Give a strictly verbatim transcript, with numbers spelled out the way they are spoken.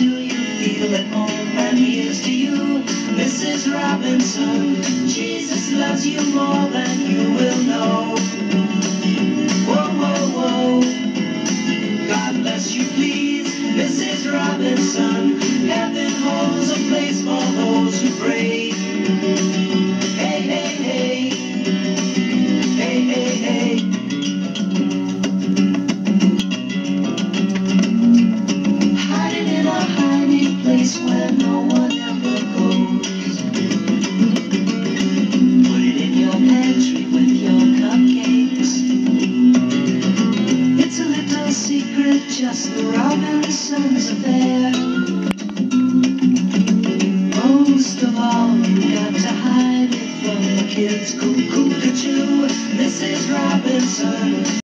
till you feel at home. And here's to you, Missus Robinson. Jesus loves you more than you will know. Whoa, whoa, whoa. God bless you, please, Missus Robinson. Heaven holds a place for those who pray. Hey, hey, hey. Hey, hey, hey. Hiding in a hiding place where no one ever goes. Put it in your pantry with your cupcakes. It's a little secret, just the Robinsons' affair. Most of all, you got to hide it from the kids. Cuckoo, cuckoo, Missus Robinson.